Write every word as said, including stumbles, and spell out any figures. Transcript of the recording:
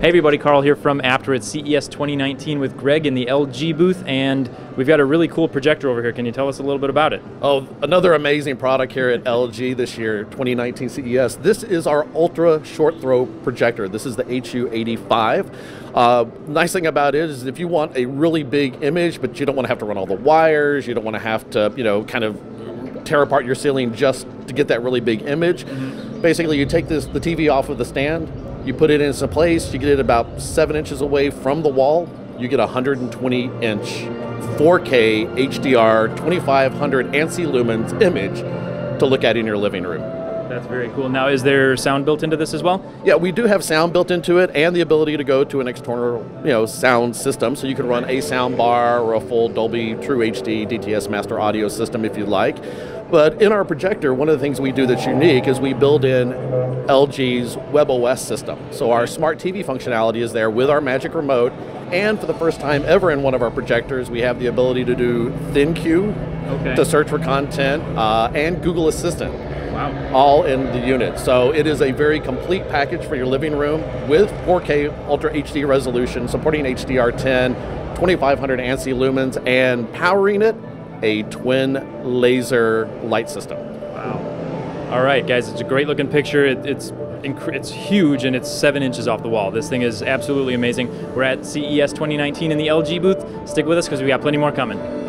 Hey everybody, Carl here from Aptra at C E S twenty nineteen with Greg in the L G booth, and we've got a really cool projector over here. Can you tell us a little bit about it? Oh, another amazing product here at L G this year, twenty nineteen C E S. This is our ultra short throw projector. This is the H U eighty-five. Uh, nice thing about it is if you want a really big image, but you don't want to have to run all the wires, you don't want to have to, you know, kind of tear apart your ceiling just to get that really big image. Mm-hmm. Basically, you take this the T V off of the stand, you put it in some place, you get it about seven inches away from the wall, you get a one hundred twenty inch four K H D R twenty-five hundred ANSI lumens image to look at in your living room. That's very cool. Now, is there sound built into this as well? Yeah, we do have sound built into it and the ability to go to an external, you know, sound system. So you can run a sound bar or a full Dolby True H D D T S Master Audio system if you'd like. But in our projector, one of the things we do that's unique is we build in L G's WebOS system. So our smart T V functionality is there with our Magic Remote, and for the first time ever in one of our projectors, we have the ability to do ThinQ okay. to search for content uh, and Google Assistant. Wow. All in the unit. So it is a very complete package for your living room with four K Ultra H D resolution, supporting H D R ten, twenty-five hundred ANSI lumens, and powering it a twin laser light system. Wow. All right, guys, it's a great looking picture. It, it's it's huge, and it's seven inches off the wall. This thing is absolutely amazing. We're at C E S twenty nineteen in the L G booth. Stick with us because we got plenty more coming.